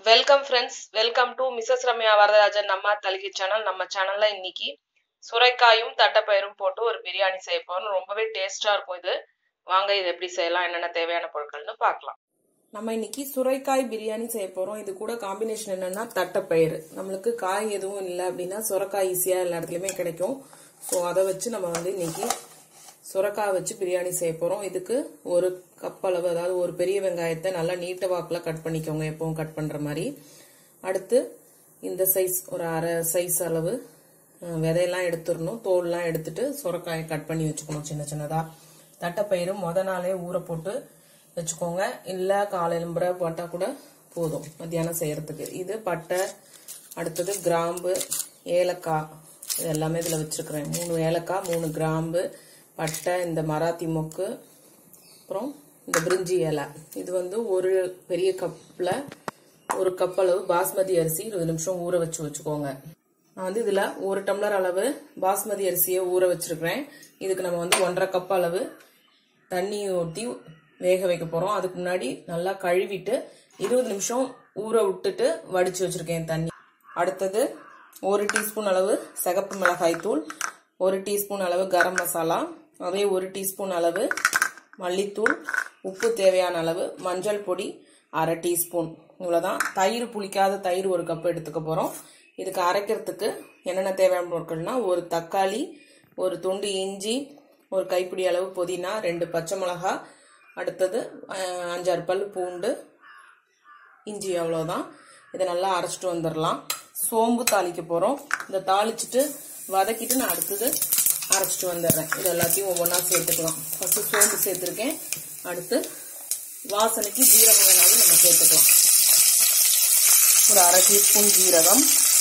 Welcome friends, welcome to Mrs Ramya Varadarajan நம்ம Thaligai channel. நம்ம சேனல்ல இன்னைக்கு சுரைக்காயும் தட்டைப்பயிரும் போட்டு ஒரு பிரியாணி செய்ய போறோம். ரொம்பவே டேஸ்டா இருக்கும் இது. வாங்க இது எப்படி செய்யலாம், என்னென்ன தேவையான பொருட்கள்னு பார்க்கலாம். நம்ம இன்னைக்கு சுரைக்காய் பிரியாணி செய்ய போறோம். இது கூட காம்பினேஷன் என்னன்னா தட்டைப்பயிறு. நம்மளுக்கு காய் எதுவும் இல்லை அப்படின்னா சுரைக்காய் ஈஸியா எல்லா இடத்துலயுமே கிடைக்கும். ஸோ அதை வச்சு நம்ம இன்னைக்கு சுரைக்காய் வச்சு பிரியாணி செய்ய போறோம். இதுக்கு ஒரு கப் அளவு, அதாவது ஒரு பெரிய வெங்காயத்தை நல்லா நீட்ட வாக்குல கட் பண்ணிக்கோங்க, எப்பவும் கட் பண்ற மாதிரி. அடுத்து இந்த சைஸ் ஒரு அரை சைஸ் அளவு விதையெல்லாம் எடுத்துடணும், தோல்லாம் எடுத்துட்டு சுரைக்காயை கட் பண்ணி வச்சுக்கணும் சின்ன சின்னதா. தட்டைப்பயிறு நாளே ஊற போட்டு வச்சுக்கோங்க, இல்ல காலையில போட்டா கூட போதும் மத்தியானம் செய்யறதுக்கு. இது பட்டை, அடுத்தது கிராம்பு, ஏலக்காய், இது எல்லாமே இதுல வச்சிருக்கிறேன். 3 ஏலக்காய், 3 கிராம்பு, பட்டை, இந்த மராத்தி மொக்கு, அப்புறம் இந்த பிரிஞ்சி இலை. இது ஒரு பெரிய கப்ல ஒரு கப் அளவு பாஸ்மதி அரிசி 20 நிமிஷம் ஊற வச்சுக்கோங்க. நான் இதுல 1 டம்ளர் அளவு பாஸ்மதி அரிசியை ஊற வச்சிருக்கிறேன். இதுக்கு நம்ம 1.5 கப் அளவு தண்ணி ஊற்றி வேக வைக்க போறோம். அதுக்கு முன்னாடி நல்லா கழுவிட்டு 20 நிமிஷம் ஊற விட்டுட்டு வடிச்சு வச்சிருக்கேன் தண்ணி. அடுத்தது 1 டீஸ்பூன் அளவு சிகப்பு மிளகாய் தூள், 1 டீஸ்பூன் அளவு கரம் மசாலா, அதே 1 டீஸ்பூன் அளவு மல்லித்தூள், உப்பு தேவையான அளவு, மஞ்சள் பொடி 1/2 டீஸ்பூன். இவ்வளவுதான். தயிர், புளிக்காத தயிர் 1 கப் எடுத்துக்க போறோம். இதுக்கு அரைக்கிறதுக்கு என்னென்ன தேவையான பொருட்கள்னா, ஒரு தக்காளி, ஒரு துண்டு இஞ்சி, ஒரு கைப்பிடி அளவு புதினா, 2 பச்சை மிளகாய், அடுத்தது 5-6 பல் பூண்டு, இஞ்சி, அவ்வளவுதான். இதை நல்லா அரைச்சிட்டு வந்துடலாம். சோம்பு தாளிக்க போறோம். இதை தாளிச்சுட்டு வதக்கிட்டு நான் அடுத்தது அரைச்சிட்டு வந்துடுறேன். இது எல்லாத்தையும் ஒவ்வொன்றா சேர்த்துக்கலாம். ஃபர்ஸ்ட் சோம்பு சேர்த்துருக்கேன். அடுத்து வாசனைக்கு ஜீரகம் வேணாலும் நம்ம சேர்த்துக்கலாம். ஒரு 1/2 டீஸ்பூன் ஜீரகம்,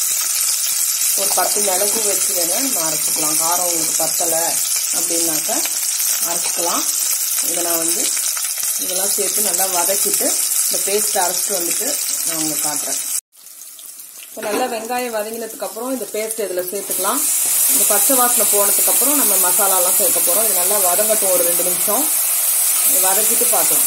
ஒரு 10 மிளகு வச்சு வேணா நம்ம அரைச்சிக்கலாம். காரம் உங்களுக்கு பத்தலை அப்படின்னாக்க அரைச்சிக்கலாம். இதை நான் இதெல்லாம் சேர்த்து நல்லா வதக்கிட்டு இந்த பேஸ்ட் அரைச்சிட்டு வந்துட்டு நான் உங்களுக்கு காட்டுறேன். இப்போ நல்லா வெங்காயம் வதங்கினதுக்கு அப்புறம் இந்த பேஸ்ட் இதில் சேர்த்துக்கலாம். இந்த பச்சை வாசனை போனதுக்கு அப்புறம் நம்ம மசாலாலாம் சேர்க்க போறோம். இது நல்லா வதங்கட்டும் ஒரு 2 நிமிஷம். வதக்கிட்டு பார்க்கலாம்.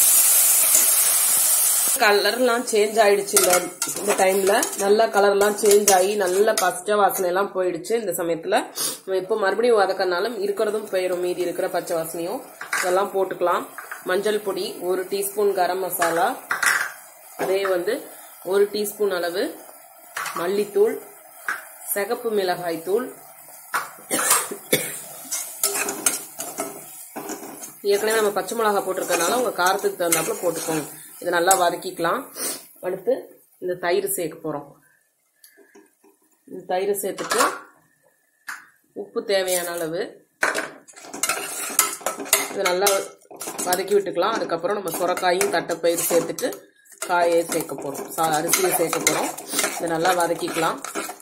கலர்லாம் சேஞ்ச் ஆயிடுச்சு. இந்த டைம்ல நல்ல கலர்லாம் சேஞ்ச் ஆகி நல்ல பச்சை வாசனை எல்லாம் போயிடுச்சு. இந்த சமயத்துல நம்ம இப்போ மறுபடியும் வதக்கனாலும் இருக்கிறதும் போயிடும், மீதி இருக்கிற பச்சை வாசனையும். இதெல்லாம் போட்டுக்கலாம். மஞ்சள் பொடி 1 டீஸ்பூன், கரம் மசாலா அதே 1 டீஸ்பூன் அளவு மல்லித்தூள், சிகப்பு மிளகாய் தூள், ஏற்கனவே நம்ம பச்சை மிளகாய் போட்டிருக்கனால உங்க காரத்துக்கு தகுந்தாப்புல போட்டுக்கோங்க. இதை நல்லா வதக்கிக்கலாம். அடுத்து இந்த தயிர் சேர்க்க போறோம். இந்த தயிர் சேர்த்துட்டு உப்பு தேவையான அளவு இதை நல்லா வதக்கி விட்டுக்கலாம். அதுக்கப்புறம் நம்ம சுரைக்காயும் தட்டைப்பயிர் சேர்த்துட்டு காயை சேர்க்க போறோம், அரிசியை சேர்க்க போறோம். இதை நல்லா வதக்கிக்கலாம்.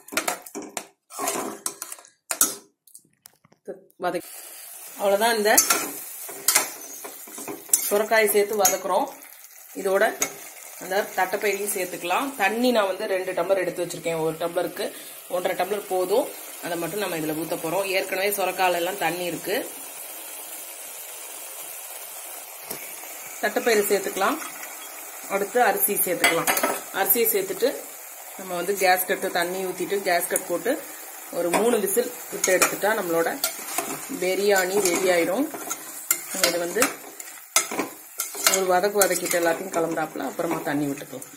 அவ்வளவுதான். இந்த சுரைக்காயை சேர்த்து வதக்குறோம். இதோட அந்த தட்டைப்பயிரையும் சேர்த்துக்கலாம். தண்ணி நான் 2 டம்ளர் எடுத்து வச்சிருக்கேன். 1 டம்ளருக்கு 1.5 டம்ளர் போதும். அதை மட்டும் நம்ம இதுல ஊத்த போறோம். ஏற்கனவே சுரைக்காயில எல்லாம் தண்ணி இருக்கு. தட்டைப்பயிறு சேர்த்துக்கலாம். அடுத்து அரிசி சேர்த்துக்கலாம். அரிசியை சேர்த்துட்டு நம்ம கேஸ் கட்டு தண்ணி ஊத்திட்டு கேஸ் கட் போட்டு ஒரு 3 விசில் விட்டு எடுத்துட்டா நம்மளோட பிரியாணி ரெடி ஆயிடும். இது ஒரு வதக்கிட்டு எல்லாத்தையும் கலந்தாப்புல அப்புறமா தண்ணி விட்டுக்கலாம்.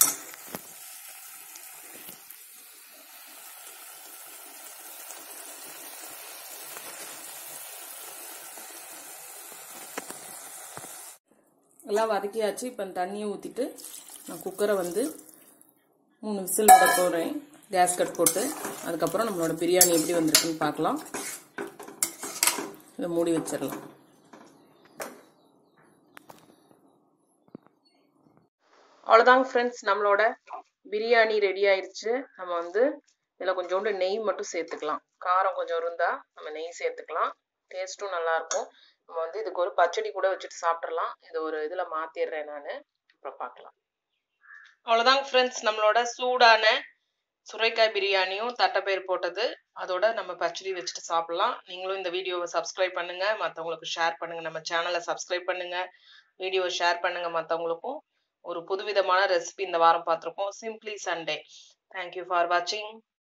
எல்லாம் வதக்கியாச்சு. இப்ப தண்ணியை ஊத்திட்டு நான் குக்கரை 3 விசில் விட போறேன், கேஸ் கட் போட்டு. அதுக்கப்புறம் நம்மளோட பிரியாணி எப்படி வந்திருக்குன்னு பார்க்கலாம். இதை மூடி வச்சிடலாம். அவ்வளவுதாங்க ஃப்ரெண்ட்ஸ், நம்மளோட பிரியாணி ரெடி ஆயிடுச்சு. நம்ம இதுல கொஞ்சோண்டு நெய் மட்டும் சேர்த்துக்கலாம். காரம் கொஞ்சம் இருந்தா நம்ம நெய் சேர்த்துக்கலாம். டேஸ்டும் நல்லா இருக்கும். நம்ம இதுக்கு ஒரு பச்சடி கூட வச்சுட்டு சாப்பிடலாம். இது ஒரு இதுல மாத்திடுறேன் நானு, அப்புறம் பார்க்கலாம். அவ்வளவுதாங்க ஃப்ரெண்ட்ஸ், நம்மளோட சூடான சுரைக்காய் பிரியாணியும் தட்டைப்பயிர் போட்டது அதோட நம்ம பச்சடி வச்சுட்டு சாப்பிடலாம். நீங்களும் இந்த வீடியோவை சப்ஸ்கிரைப் பண்ணுங்க, மற்றவங்களுக்கு ஷேர் பண்ணுங்க. நம்ம சேனலை சப்ஸ்கிரைப் பண்ணுங்க, வீடியோவை ஷேர் பண்ணுங்க மற்றவங்களுக்கும். ஒரு புதுவிதமான ரெசிபி இந்த வாரம் பார்த்துருக்கோம். Simply Sunday. Thank you for வாட்சிங்.